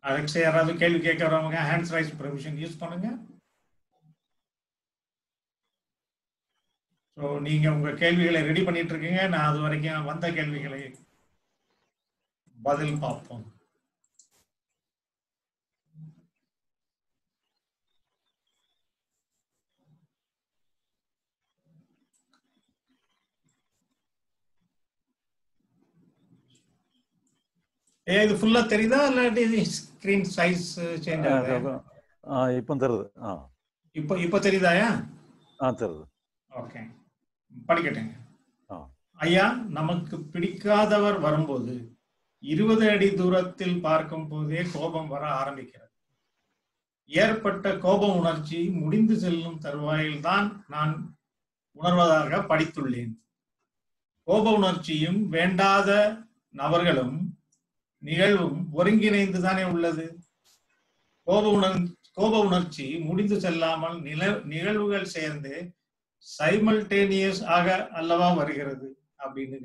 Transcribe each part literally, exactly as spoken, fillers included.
Alexa யாராவது கேள்வி கேட்க வரவங்க ஹேண்ட்ஸ் ரைஸ் ப்ரொவிஷன் யூஸ் பண்ணுங்க. ஸோ நீங்க உங்க கேள்விகளை ரெடி பண்ணிட்டு இருக்கீங்க. நான் அது வரைக்கும் வந்த கேள்விகளை பதில் பார்ப்போம். ஏ இது ஃபுல்லா தெரியுதா இல்லாட்டி ஸ்கிரீன் சைஸ் சேஞ்ச் ஆகுதா? இப்போ தெரியுது. இப்போ இப்போ தெரியுதாயா? ஆ தெரியுது. ஓகே, படிக்கட்டேங்க. ஐயா, நமக்கு பிடிக்காதவர் வரும்போது இருபது அடி தூரத்தில் பார்க்கும் போதே கோபம் வர ஆரம்பிக்கிறது. ஏற்பட்ட கோப உணர்ச்சி முடிந்து செல்லும் தருவாயில் தான் நான் உணர்வதாக படித்துள்ளேன். கோப உணர்ச்சியும் வேண்டாத நபர்களும் நிகழ்வும் ஒருங்கிணைந்து தானே உள்ளது. கோப உணர் கோப உணர்ச்சி முடிந்து செல்லாமல் நில நிகழ்வுகள் சேர்ந்து சைமல்டேனியஸ் ஆக அல்லவா வருகிறது அப்படின்னு.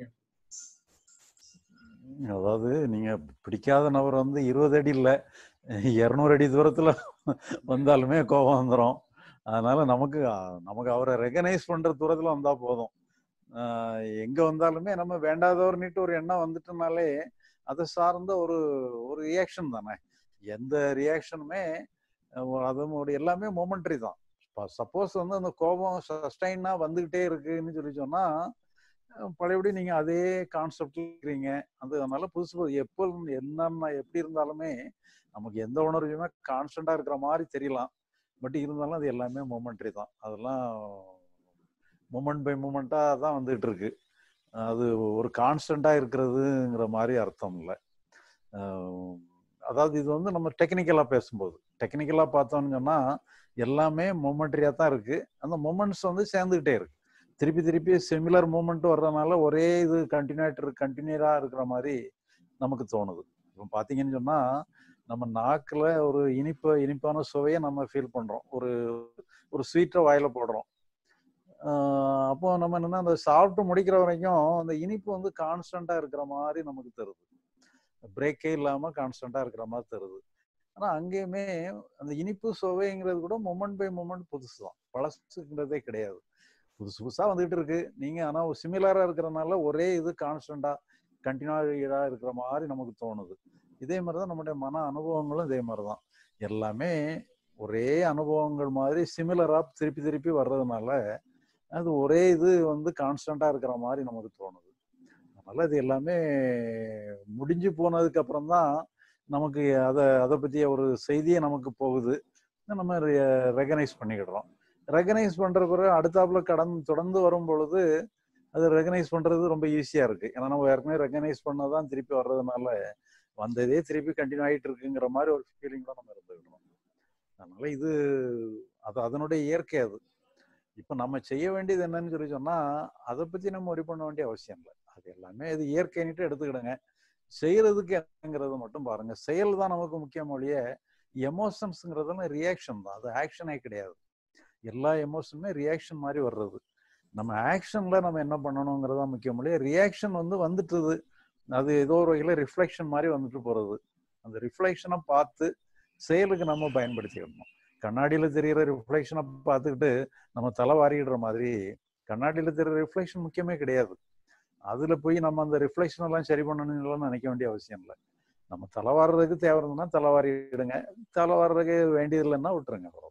அதாவது நீங்க பிடிக்காத நபர் வந்து இருபது அடி இல்லை இருநூறு அடி தூரத்துல வந்தாலுமே கோபம் வந்துடும். அதனால நமக்கு நமக்கு அவரை ரெகனைஸ் பண்ற தூரத்துல வந்தா போதும். ஆஹ் எங்க வந்தாலுமே நம்ம வேண்டாதவர்னிட்டு ஒரு எண்ணம் வந்துட்டனாலே அதை சார்ந்த ஒரு ஒரு ரியாக்ஷன் தானே. எந்த ரியாக்ஷனுமே அதோட எல்லாமே மொமெண்ட்ரி தான். சப்போஸ் வந்து அந்த கோபம் சஸ்டைனா வந்துகிட்டே இருக்குன்னு சொல்லி சொன்னா பழையபடி நீங்க அதே கான்செப்ட்ல இருக்கிறீங்க. அது அதனால புதுசு புது எப்போ என்னன்னா எப்படி இருந்தாலுமே நமக்கு எந்த உணர்வுமே கான்ஸ்டன்டா இருக்கிற மாதிரி தெரியலாம். பட் இருந்தாலும் அது எல்லாமே மொமெண்ட்ரி தான். அதெல்லாம் மூமெண்ட் பை மூமெண்டா தான் வந்துகிட்டு இருக்கு. அது ஒரு கான்ஸ்டன்டா இருக்கிறதுங்கிற மாதிரி அர்த்தம் இல்லை. அதாவது இது வந்து நம்ம டெக்னிக்கலா பேசும்போது டெக்னிக்கலா பார்த்தோம்னு சொன்னா எல்லாமே மொமெண்ட்ரியா தான் இருக்கு. அந்த மொமெண்ட்ஸ் வந்து சேர்ந்துகிட்டே இருக்கு. திருப்பி திருப்பி சிமிலர் மூமெண்ட் வர்றதுனால ஒரே இது கண்டினியூட்டர் கண்டினியூரா இருக்கிற மாதிரி நமக்கு தோணுது. இப்போ பார்த்தீங்கன்னு சொன்னா நம்ம நாக்குல ஒரு இனிப்பு இனிப்பான சுவையை நம்ம ஃபீல் பண்றோம். ஒரு ஒரு ஸ்வீட்டை வாயில போடுறோம். அப்போ நம்ம என்னன்னா அந்த சாப்பிட்டு முடிக்கிற வரைக்கும் அந்த இனிப்பு வந்து கான்ஸ்டன்டா இருக்கிற மாதிரி நமக்கு தருது. பிரேக்கே இல்லாம கான்ஸ்டன்டா இருக்கிற மாதிரி தருது. ஆனா அங்கேயுமே அந்த இனிப்பு சுவைங்கிறது கூட மொமெண்ட் பை மொமெண்ட் புதுசு தான், பழசுங்கிறதே கிடையாது. புதுசு புதுசா வந்துகிட்டு இருக்கு. நீங்க ஆனா சிமிலரா இருக்கிறதுனால ஒரே இது கான்ஸ்டன்டா கண்டினியூடா இருக்கிற மாதிரி நமக்கு தோணுது. இதே மாதிரிதான் நம்முடைய மன அனுபவங்களும் இதே மாதிரிதான். எல்லாமே ஒரே அனுபவங்கள் மாதிரி சிமிலரா திருப்பி திருப்பி வர்றதுனால அது ஒரே இது வந்து கான்ஸ்டன்டா இருக்கிற மாதிரி நமக்கு தோணுது. அதனால இது எல்லாமே முடிஞ்சு போனதுக்கு அப்புறம் தான் நமக்கு அதை அதை பற்றிய ஒரு செய்தியே நமக்கு போகுது. நம்ம ரெகனைஸ் பண்ணிக்கிடுறோம். ரெகனைஸ் பண்ற பிறகு அடுத்தாப்புல கடந்து தொடர்ந்து வரும் பொழுது அது ரெகனைஸ் பண்றது ரொம்ப ஈஸியா இருக்கு. ஏன்னா நம்ம ஏற்கனவே ரெகனைஸ் பண்ணதான் திருப்பி வர்றதுனால வந்ததே திருப்பி கண்டினியூ ஆகிட்டு இருக்குங்கிற மாதிரி ஒரு ஃபீலிங்ல நம்ம இருந்துக்கிட்டோம். அதனால இது அது அதனுடைய இயற்கை. அது இப்ப நம்ம செய்ய வேண்டியது என்னன்னு சொல்லி சொன்னா அதை பத்தி நம்ம ஒரி பண்ண வேண்டிய அவசியம் இல்லை. அது எல்லாமே இது இயற்கைன்னுட்டு எடுத்துக்கிடுங்க. செய்யறதுக்கு என்னங்கிறது மட்டும் பாருங்க. செயல் தான் நமக்கு முக்கியம் ஒழிய எமோஷன்ஸ்ங்கிறதெல்லாம் ரியாக்ஷன் தான், அது ஆக்ஷனே கிடையாது. எல்லா எமோஷனுமே ரியாக்ஷன் மாதிரி வர்றது. நம்ம ஆக்ஷன்ல நம்ம என்ன பண்ணணுங்கிறதா முக்கியம் ஒழிய ரியாக்ஷன் வந்து வந்துட்டுது, அது ஏதோ ஒரு வகையில ரிஃப்ளெக்ஷன் மாதிரி வந்துட்டு போறது. அந்த ரிஃப்ளெக்ஷனை பார்த்து செயலுக்கு நம்ம பயன்படுத்திக்கணும். கண்ணாடியில தெரிகிற ரிஃப்ளெக்ஷனை பார்த்துக்கிட்டு நம்ம தலை வாரிடுற மாதிரி கண்ணாடியில தெரிகிற ரிஃப்ளெக்ஷன் முக்கியமே கிடையாது. அதுல போய் நம்ம அந்த ரிஃப்ளெக்ஷன் எல்லாம் சரி பண்ணணும்னு நினைக்க வேண்டிய அவசியம் இல்லை. நம்ம தலை வாடுறதுக்கு தேவை இருந்ததுன்னா தலை வாரிடுங்க, தலை வாடுறதுக்கு வேண்டியது இல்லைன்னா விட்டுருங்க.